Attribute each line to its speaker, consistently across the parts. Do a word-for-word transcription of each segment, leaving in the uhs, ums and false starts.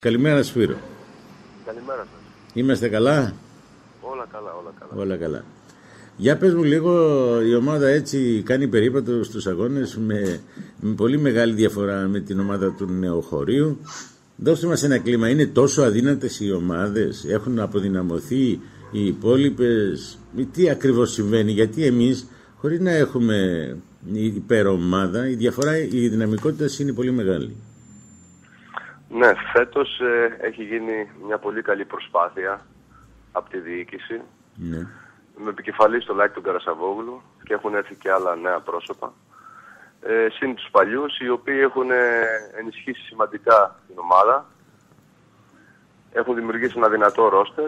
Speaker 1: Καλημέρα Σπύρο.
Speaker 2: Καλημέρα σας.
Speaker 1: Είμαστε καλά?
Speaker 2: Όλα καλά, όλα καλά.
Speaker 1: Όλα καλά. Για πες μου λίγο, η ομάδα έτσι κάνει περίπατο στους αγώνες με, με πολύ μεγάλη διαφορά με την ομάδα του Νεοχωρίου. Δώστε μας ένα κλίμα. Είναι τόσο αδύνατες οι ομάδες? Έχουν αποδυναμωθεί οι υπόλοιπες? Τι ακριβώς συμβαίνει? Γιατί εμείς, χωρίς να έχουμε υπερομάδα, η διαφορά, η δυναμικότητα είναι πολύ μεγάλη.
Speaker 2: Ναι, φέτος ε, έχει γίνει μια πολύ καλή προσπάθεια από τη διοίκηση.
Speaker 1: Ναι.
Speaker 2: Με επικεφαλή στο Λάκη τον Καρασαβόγλου και έχουν έρθει και άλλα νέα πρόσωπα. Ε, συν τους παλιούς, οι οποίοι έχουν ενισχύσει σημαντικά την ομάδα. Έχουν δημιουργήσει ένα δυνατό ρόστερ.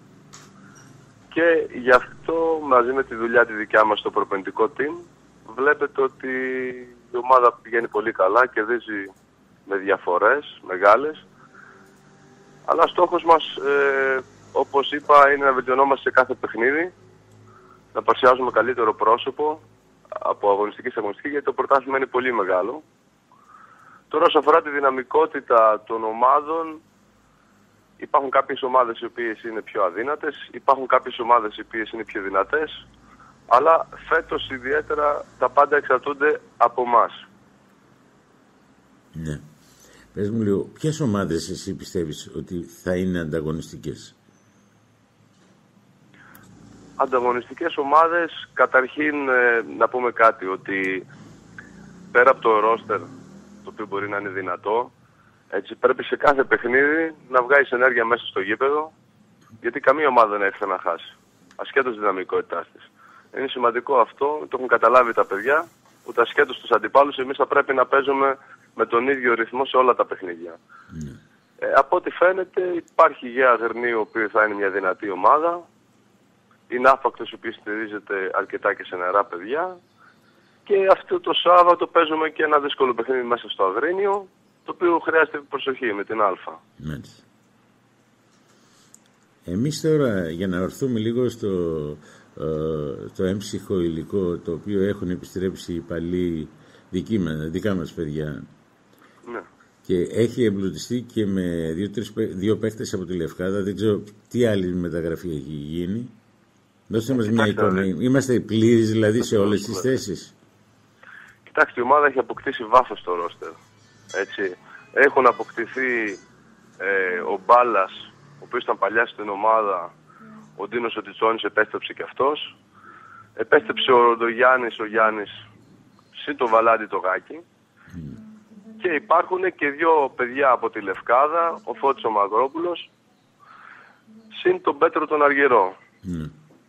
Speaker 2: Και γι' αυτό, μαζί με τη δουλειά τη δικιά μας στο προπονητικό team, βλέπετε ότι η ομάδα πηγαίνει πολύ καλά, κερδίζει με διαφορές μεγάλες. Αλλά στόχος μας, ε, όπως είπα, είναι να βελτιωνόμαστε σε κάθε παιχνίδι, να παρουσιάζουμε καλύτερο πρόσωπο από αγωνιστική σε αγωνιστική, γιατί το πρωτάθλημα είναι πολύ μεγάλο. Τώρα, όσον αφορά τη δυναμικότητα των ομάδων, υπάρχουν κάποιες ομάδες οι οποίες είναι πιο αδύνατες, υπάρχουν κάποιες ομάδες οι οποίες είναι πιο δυνατές, αλλά φέτος ιδιαίτερα τα πάντα εξαρτούνται από εμάς.
Speaker 1: Ναι. Πες μου λίγο, ποιες ομάδες εσύ πιστεύεις ότι θα είναι ανταγωνιστικές?
Speaker 2: Ανταγωνιστικές ομάδες, καταρχήν ε, να πούμε κάτι, ότι πέρα από το ρόστερ, το οποίο μπορεί να είναι δυνατό, έτσι, πρέπει σε κάθε παιχνίδι να βγάλεις ενέργεια μέσα στο γήπεδο, γιατί καμία ομάδα δεν έρχεται να χάσει, ασχέτως δυναμικότητάς της. Είναι σημαντικό αυτό, το έχουν καταλάβει τα παιδιά, ότι ασχέτως τους αντιπάλους εμείς θα πρέπει να παίζουμε με τον ίδιο ρυθμό σε όλα τα παιχνίδια. Mm. Ε, από ό,τι φαίνεται υπάρχει η Γέα Γερνή, ο οποίο θα είναι μια δυνατή ομάδα. Η Ναύπακτος, η οποία στηρίζεται αρκετά και σε νερά παιδιά. Και αυτό το Σάββατο παίζουμε και ένα δύσκολο παιχνίδι μέσα στο Αγρίνιο, το οποίο χρειάζεται προσοχή με την Αλφα.
Speaker 1: Μάλιστα. Εμείς τώρα, για να ορθούμε λίγο στο ε, το έμψυχο υλικό το οποίο έχουν επιστρέψει οι παλιοί δικοί μας, δικά μας παιδιά,
Speaker 2: ναι,
Speaker 1: και έχει εμπλουτιστεί και με δύο, τρεις, δύο παίχτες από τη Λευκάδα, δεν ξέρω τι άλλη μεταγραφή έχει γίνει. Δώστε μας μια εικόνα. Είμαστε πλήρεις δηλαδή σε όλες τις θέσεις?
Speaker 2: Κοιτάξτε, η ομάδα έχει αποκτήσει βάθος στο ρόστερ. Έτσι. Έχουν αποκτηθεί ε, ο Μπάλας, ο οποίος ήταν παλιά στην ομάδα, ο Ντίνος ο Τιτσόνης επέστρεψε και αυτός. Επέστρεψε ο Ροντογιάννης, ο Γιάννης, συν το Βαλάντι το Γάκι. Mm. Και υπάρχουν και δύο παιδιά από τη Λευκάδα, ο Φώτης ο Μαυρόπουλος, συν τον Πέτρο τον Αργυρό. Mm.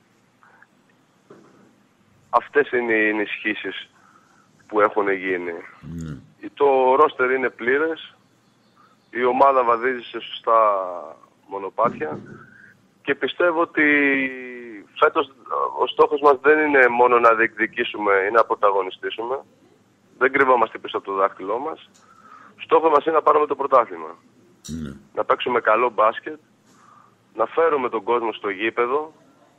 Speaker 2: Αυτές είναι οι ενισχύσεις που έχουν γίνει. Mm. Το ρόστερ είναι πλήρες, η ομάδα βαδίζει σε σωστά μονοπάτια και πιστεύω ότι φέτος ο στόχος μας δεν είναι μόνο να διεκδικήσουμε ή να πρωταγωνιστήσουμε. Δεν κρυβόμαστε πίσω από το δάχτυλό μας. Στόχος μας είναι να πάρουμε το πρωτάθλημα. Mm. Να παίξουμε καλό μπάσκετ, να φέρουμε τον κόσμο στο γήπεδο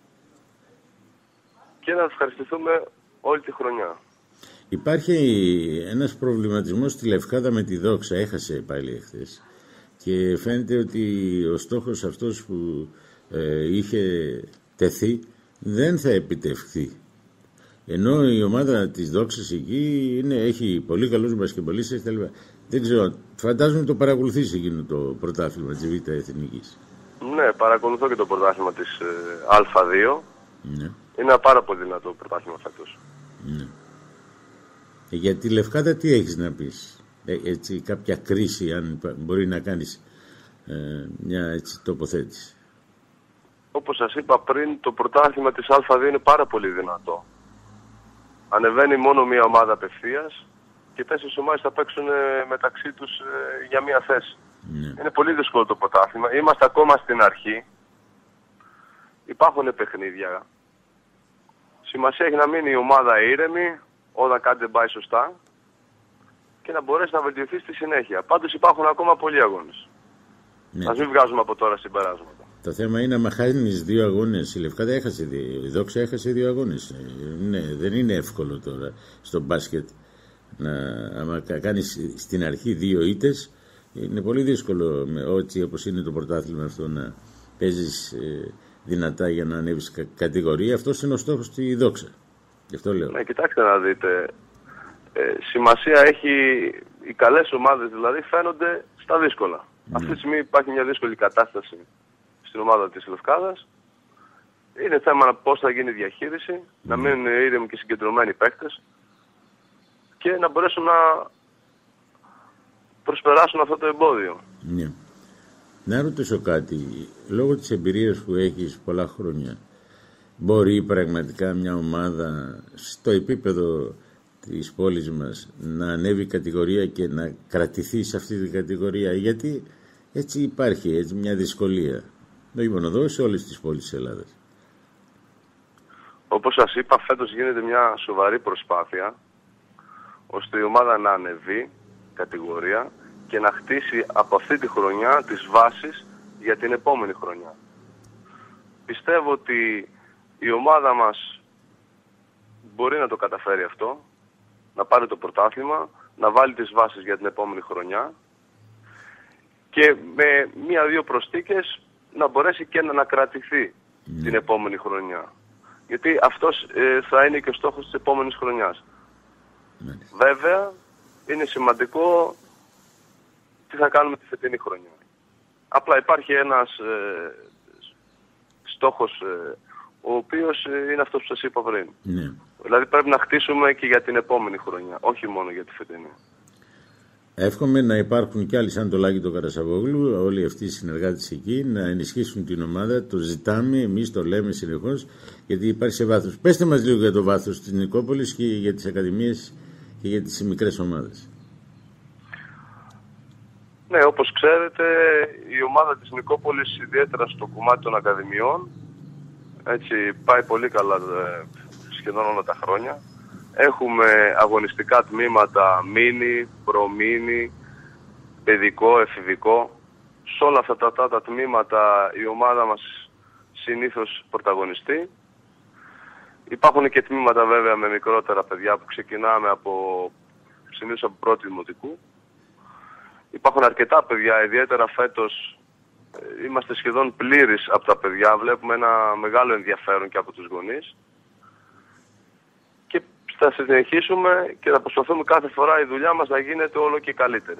Speaker 2: και να ευχαριστηθούμε όλη τη χρονιά.
Speaker 1: Υπάρχει ένας προβληματισμός στη Λευκάδα με τη Δόξα, έχασε πάλι εχθές. Και φαίνεται ότι ο στόχος αυτός που ε, είχε τεθεί δεν θα επιτευχθεί. Ενώ η ομάδα της Δόξας εκεί είναι, έχει πολύ καλούς μπασκετμπολίστες κτλ. Δεν ξέρω, φαντάζομαι το παρακολουθείς εκείνο το πρωτάθλημα της Β' Εθνικής.
Speaker 2: Ναι, παρακολουθώ και το πρωτάθλημα της ε, Α2. Ναι. Είναι ένα πάρα πολύ δυνατό πρωτάθλημα φέτος.
Speaker 1: Ναι. Ε, για τη Λευκάδα τι έχεις να πεις? Ε, έτσι, κάποια κρίση, αν μπορεί να κάνεις ε, μια έτσι τοποθέτηση?
Speaker 2: Όπως σας είπα πριν, το πρωτάθλημα της Α2 είναι πάρα πολύ δυνατό. Ανεβαίνει μόνο μία ομάδα απευθείας και τέσσερις ομάδες θα παίξουν μεταξύ τους ε, για μία θέση. Ναι. Είναι πολύ δύσκολο το πρωτάθλημα. Είμαστε ακόμα στην αρχή. Υπάρχουν παιχνίδια. Σημασία έχει να μείνει η ομάδα ήρεμη όταν κάτι δεν πάει σωστά και να μπορέσει να βελτιωθεί στη συνέχεια. Πάντως υπάρχουν ακόμα πολλοί αγώνες. Ναι. Ας μην βγάζουμε από τώρα συμπεράσματα.
Speaker 1: Το θέμα είναι άμα χάνεις δύο αγώνες. Η Λευκάδα έχασε δύο, η Δόξα έχασε δύο αγώνες. Ναι, δεν είναι εύκολο τώρα στο μπάσκετ να, άμα κάνεις στην αρχή δύο ήττες, Είναι πολύ δύσκολο, έτσι όπως είναι το πρωτάθλημα αυτό, να παίζεις ε, δυνατά για να ανέβεις κα, κατηγορία. Αυτός είναι ο στόχος στη Δόξα. Γι' αυτό λέω.
Speaker 2: Ναι, κοιτάξτε να δείτε. Ε, σημασία έχει οι καλές ομάδες, δηλαδή φαίνονται στα δύσκολα. Mm. Αυτή τη στιγμή υπάρχει μια δύσκολη κατάσταση στην ομάδα της Λευκάδας. Είναι θέμα πώς θα γίνει η διαχείριση, mm. να μείνουν ήρεμοι και συγκεντρωμένοι οι παίκτες και να μπορέσουν να προσπεράσουν αυτό το εμπόδιο.
Speaker 1: Ναι. Να ρωτήσω κάτι, λόγω της εμπειρίας που έχεις πολλά χρόνια, μπορεί πραγματικά μια ομάδα στο επίπεδο της πόλης μας να ανέβει κατηγορία και να κρατηθεί σε αυτή την κατηγορία? Γιατί έτσι υπάρχει έτσι μια δυσκολία. Δεν μόνο εδώ, σε όλες τις πόλεις της Ελλάδας.
Speaker 2: Όπως σας είπα, φέτος γίνεται μια σοβαρή προσπάθεια ώστε η ομάδα να ανεβεί κατηγορία και να χτίσει από αυτή τη χρονιά τις βάσεις για την επόμενη χρονιά. Πιστεύω ότι η ομάδα μας μπορεί να το καταφέρει αυτό, να πάρει το πρωτάθλημα, να βάλει τις βάσεις για την επόμενη χρονιά και με μία-δύο προσθήκες να μπορέσει και να ανακρατηθεί mm. την επόμενη χρονιά. Γιατί αυτός ε, θα είναι και ο στόχος της επόμενης χρονιάς. Mm. Βέβαια, είναι σημαντικό τι θα κάνουμε τη φετινή χρονιά. Απλά υπάρχει ένας ε, στόχος ε, ο οποίος ε, είναι αυτός που σας είπα πριν.
Speaker 1: Ναι.
Speaker 2: Δηλαδή πρέπει να χτίσουμε και για την επόμενη χρονιά, όχι μόνο για τη φετινή.
Speaker 1: Εύχομαι να υπάρχουν κι άλλοι σαν το Λάκη το Καρασαβόγλου, όλοι αυτοί οι συνεργάτες εκεί, να ενισχύσουν την ομάδα. Το ζητάμε, εμείς το λέμε συνεχώς, γιατί υπάρχει σε βάθος. Πέστε μας λίγο για το βάθος της Νικόπολης και για τις ακαδημίες και για τις μικρές ομάδες.
Speaker 2: Ναι, όπως ξέρετε, η ομάδα της Νικόπολης, ιδιαίτερα στο κομμάτι των ακαδημιών, έτσι πάει πολύ καλά σχεδόν όλα τα χρόνια. Έχουμε αγωνιστικά τμήματα μίνι, προμίνι, παιδικό, εφηβικό. Σε όλα αυτά τα, τα τμήματα η ομάδα μας συνήθως πρωταγωνιστεί. Υπάρχουν και τμήματα βέβαια με μικρότερα παιδιά που ξεκινάμε από, συνήθως από πρώτη δημοτικού. Υπάρχουν αρκετά παιδιά, ιδιαίτερα φέτος είμαστε σχεδόν πλήρεις από τα παιδιά. Βλέπουμε ένα μεγάλο ενδιαφέρον και από τους γονείς. Και θα συνεχίσουμε και θα προσπαθούμε κάθε φορά η δουλειά μας να γίνεται όλο και καλύτερη.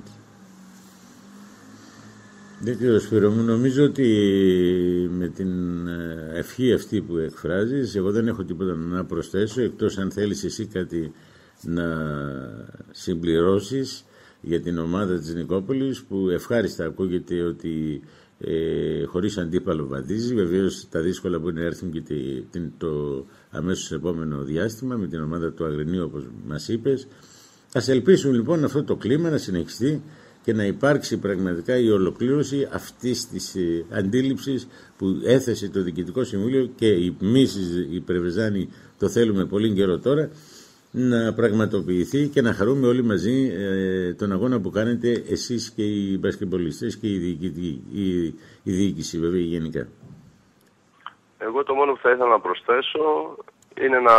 Speaker 1: Ναι, κύριο Σπύρο μου, νομίζω ότι με την ευχή αυτή που εκφράζεις, εγώ δεν έχω τίποτα να προσθέσω, εκτός αν θέλεις εσύ κάτι να συμπληρώσεις για την ομάδα της Νικόπολης, που ευχάριστα ακούγεται ότι ε, χωρίς αντίπαλο βαδίζει. Βεβαίως τα δύσκολα μπορεί να έρθουν και την, το αμέσως επόμενο διάστημα με την ομάδα του Αγρινίου, όπως μας είπες. Ας ελπίσουμε λοιπόν αυτό το κλίμα να συνεχιστεί και να υπάρξει πραγματικά η ολοκλήρωση αυτής της ε, αντίληψης που έθεσε το Διοικητικό Συμβούλιο και εμείς οι Πρεβεζάνοι το θέλουμε πολύ καιρό τώρα, να πραγματοποιηθεί και να χαρούμε όλοι μαζί ε, τον αγώνα που κάνετε εσείς και οι μπασκετμπολιστές και η, διοικητική, η, η διοίκηση βέβαια γενικά.
Speaker 2: Εγώ το μόνο που θα ήθελα να προσθέσω είναι να,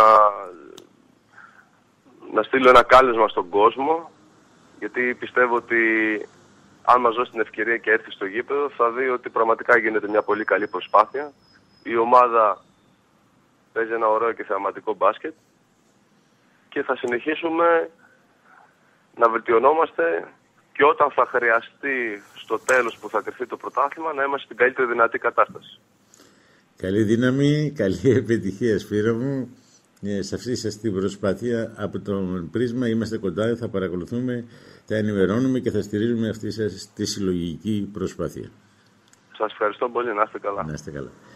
Speaker 2: να στείλω ένα κάλεσμα στον κόσμο, γιατί πιστεύω ότι αν μας δώσει την ευκαιρία και έρθει στο γήπεδο θα δει ότι πραγματικά γίνεται μια πολύ καλή προσπάθεια. Η ομάδα παίζει ένα ωραίο και θεαματικό μπάσκετ και θα συνεχίσουμε να βελτιωνόμαστε και όταν θα χρειαστεί στο τέλος που θα κρυφτεί το πρωτάθλημα να είμαστε στην καλύτερη δυνατή κατάσταση.
Speaker 1: Καλή δύναμη, καλή επιτυχία Σπύρο μου. Ε, σε αυτή σας την προσπάθεια από το πρίσμα είμαστε κοντά, θα παρακολουθούμε, θα ενημερώνουμε και θα στηρίζουμε αυτή σας τη συλλογική προσπάθεια.
Speaker 2: Σας ευχαριστώ πολύ, να είστε καλά.
Speaker 1: Να είστε καλά.